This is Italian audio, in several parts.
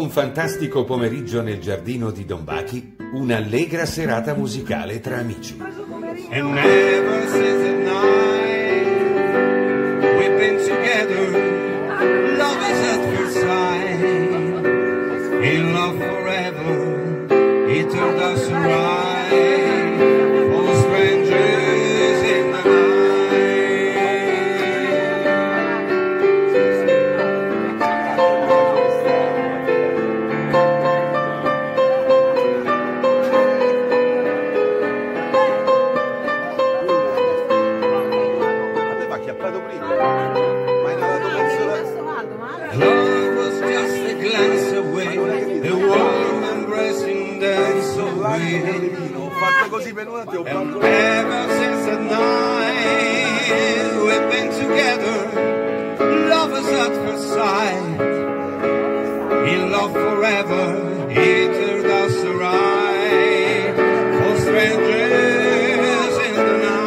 un fantastico pomeriggio nel giardino di Don Bachi, un'allegra serata musicale tra amici. And ever since the night we've been together, love is at first sight, in love forever, it turned us right, all strangers in the night. Love was just a glance away, a warm embracing dance away. And ever since the night we've been together, lovers at first sight, in love forever, it turned us right, for strangers in the night.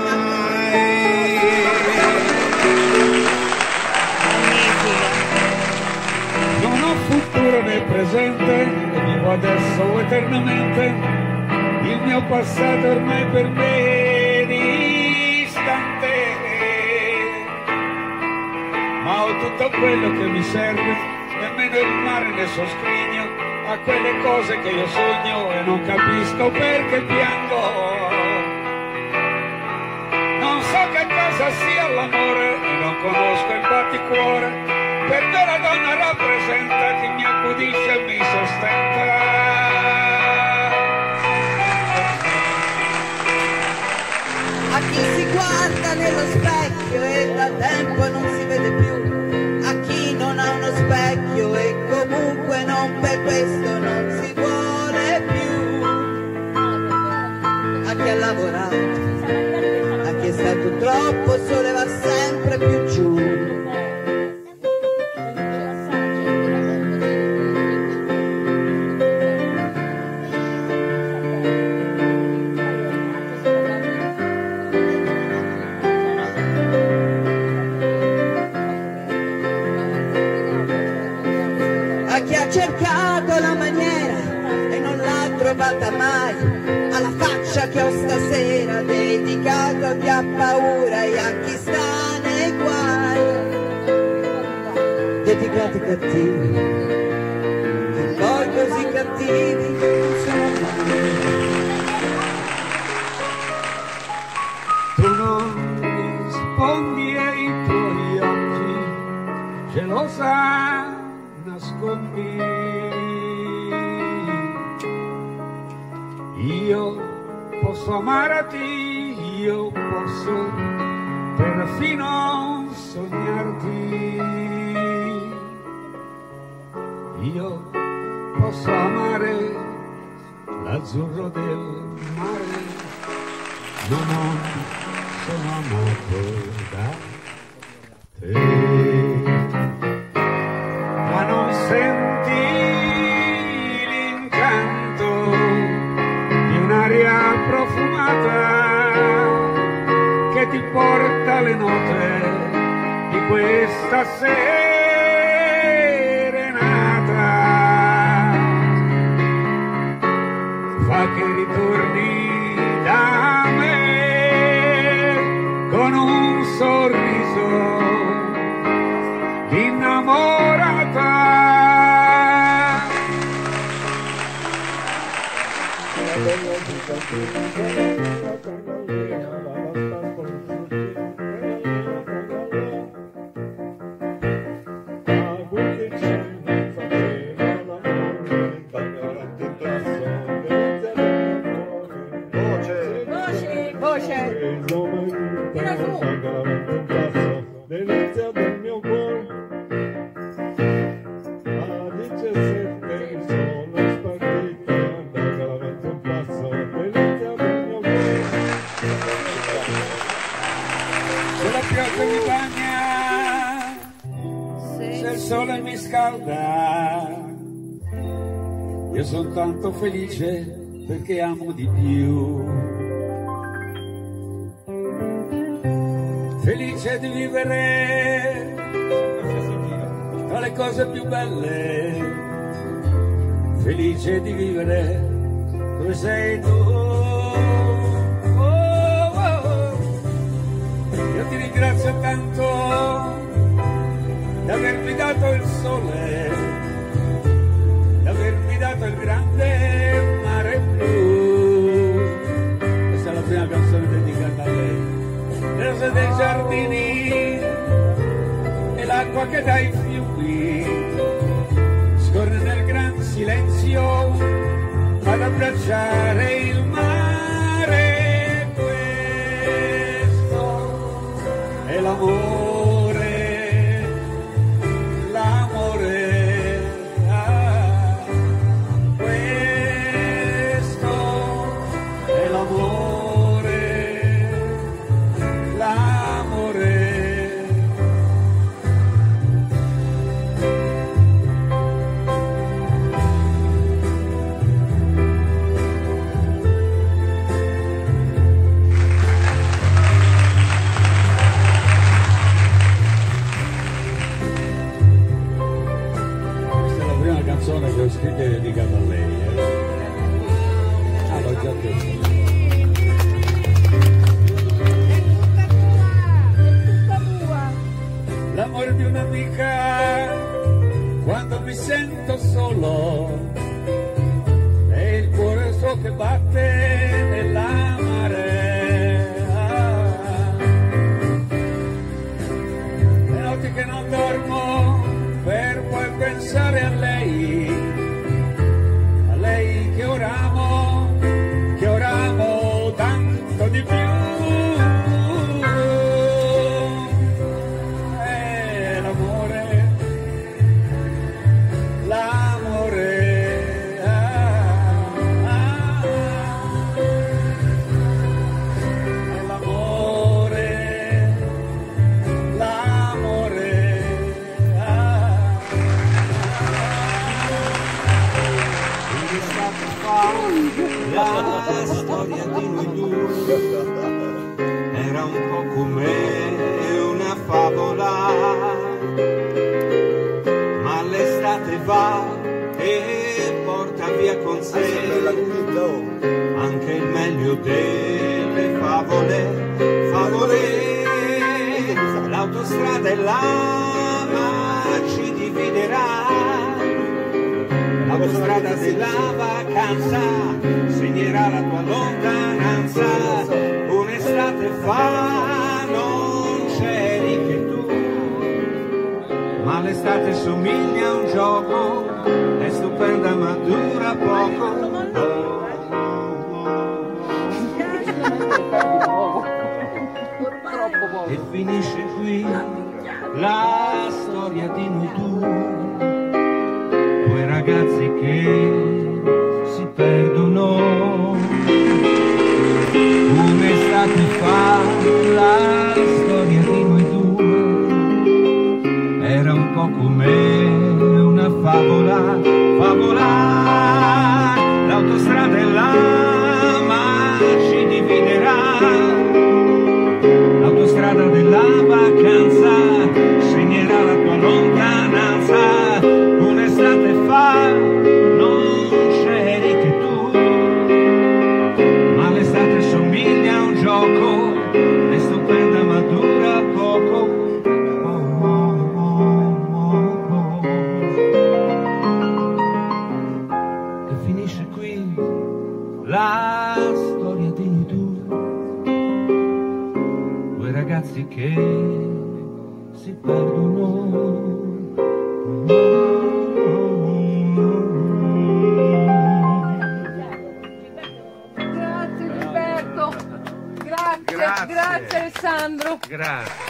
Non ho futuro né presente, vivo adesso o eternamente, il mio passato ormai per me è distante, ma ho tutto quello che mi serve, nemmeno il mare ne so scrigno, a quelle cose che io sogno e non capisco perché piango. Non so che cosa sia l'amore e non conosco il batticuore, per me la donna rappresenta chi mi accudisce e mi sostenta. A chi si guarda nello specchio e da tempo non si vede più, a chi non ha uno specchio e comunque non per questo non si vuole più, a chi ha lavorato, a chi è stato troppo sole va sempre più giù. Cercato la maniera e non l'ha trovata mai, alla faccia che ho stasera, dedicato a chi ha paura e a chi sta nei guai, dedicati cattivi, che poi così cattivi non sono mai. Tu non rispondi ai tuoi occhi, gelosa nascondi. Io posso amarti, io posso perfino sognarti, io posso amare l'azzurro del mare, ma non sono amato da te. Ma non senti l'incanto di un'aria profumata che ti porta le note di questa serenata, fa che ritorni da me con un sorriso innamorata. Voce. Tira su. Delizia del mio cuore, a 17 sono spartita, da veramente un passo, delizia del mio cuore. Se la pioggia mi bagna, se il sole mi scalda, io sono tanto felice perché amo di più. Felice di vivere tra le cose più belle felice di vivere come sei tu. Oh, oh. Io ti ringrazio tanto di avermi dato il sole, di avermi dato il grande mare blu. Questa è la prima canzone dedicata a lei. Le rose dei giardini e l'acqua che dai fiumi scorre nel gran silenzio ad abbracciare il mare. Questo è l'amore, l'amore, questo è l'amore, l'amore. Canzone che ho scritto e dedicata a lei. Ah, l'ho già detto. L'amore di un'amica quando mi sento solo e il cuore so che batte nella marea. Le notti che non dormo per poi pensare a lei che ora amo tanto di più. È l'amore, l'amore, è l'amore, l'amore. La storia di noi due era un po' come una favola, ma l'estate va e porta via con sé anche il meglio delle favole. L'autostrada e l'ama ci dividerà. L'autostrada della vacanza segnerà la tua lontananza. Un'estate fa non c'eri che tu, ma l'estate somiglia a un gioco, è stupenda ma dura poco. E finisce qui la storia di noi due ragazzi che si perdono. Un'estate fa la storia di noi due era un po' come una favola. L'autostrada e l'ama ci dividerà. L'autostrada della vacanza segnerà la tua lontananza. Un'estate fa non c'eri che tu, ma l'estate somiglia a un gioco, è stupenda ma dura poco. E finisce qui la storia di noi due ragazzi che si perdono. Grazie Gilberto, grazie Alessandro. Grazie.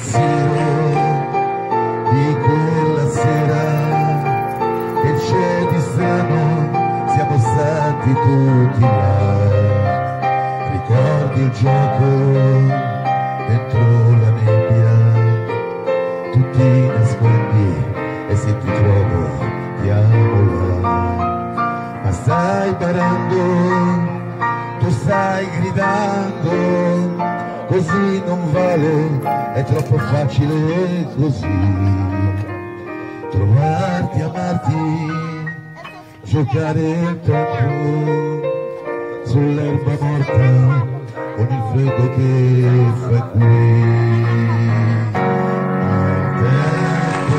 pensiero di quella sera, che c'è di strano, siamo stati tutti là. Ricordi il gioco dentro la nebbia, tu ti nascondi e se ti trovo ti amo là. Ma stai barando, tu stai gridando, così non vale, è troppo facile così. Trovarti, amarti, giocare il tempo sull'erba morta con il freddo che fa qui. Ma il tempo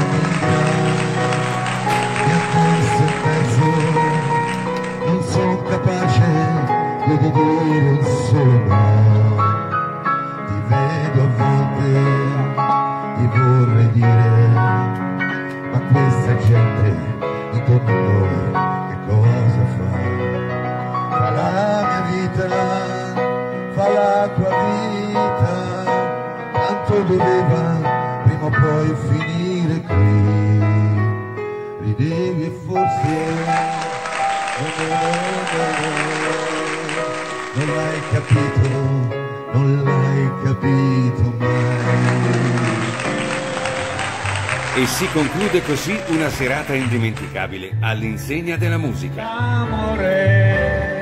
mi ha messo in mezzo, non sono capace di dire un solo no. Ti vedo a volte, ti vorrei dire, ma questa gente intorno a noi che cosa fa? Fa la mia vita, fa la tua vita, tanto doveva prima o poi finire qui. Ridevi e forse non l'hai capito, non l'hai capito mai. E si conclude così una serata indimenticabile all'insegna della musica. L'amore,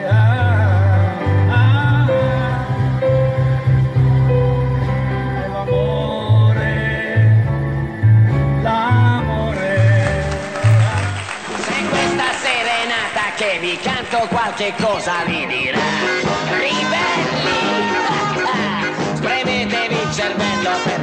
l'amore. Se questa serenata che vi canto qualche cosa vi dirà, ribelli, spremetevi il cervello per